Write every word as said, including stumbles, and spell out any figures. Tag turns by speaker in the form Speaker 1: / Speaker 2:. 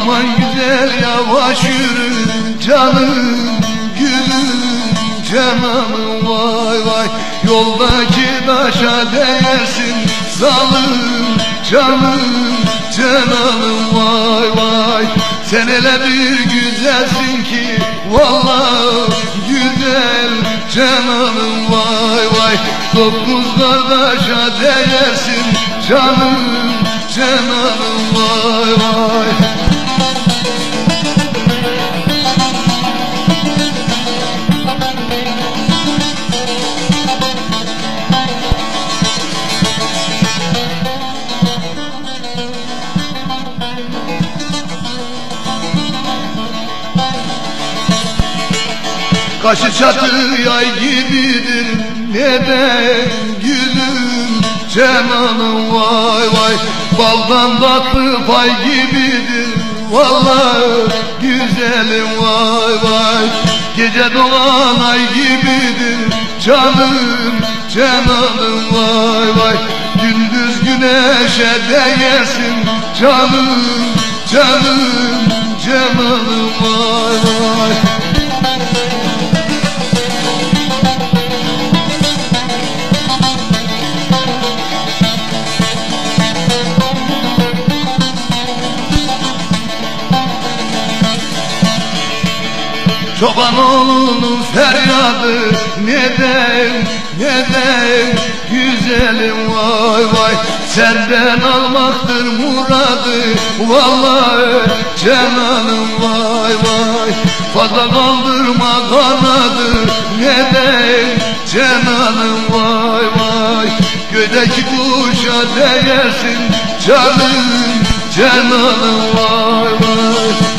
Speaker 1: Aman güzel yavaş yürü canım, gülüm cananım vay vay. Yoldaki taşa değersin zalım canım, cananım vay vay. Sen öyle bir güzelsin ki vallahi güzel cananım vay vay. Dokuz kardeşe değersin canım, cananım vay vay. Kaşı çatı yay gibidir neden gülüm cananım vay vay. Baldan tatlı pay gibidir vallahi güzelim vay vay. Gece doğan ay gibidir canım, cananım vay vay. Gündüz güneşe değersin canım, canım, cananım vay vay. Çoban oğlunun feryadı neden, neden güzelim vay vay. Senden almaktır muradı vallahi cananım vay vay. Fazla kaldırma kanadı neden cananım vay vay. Göydeki kuşa değersin canım, cananım vay vay.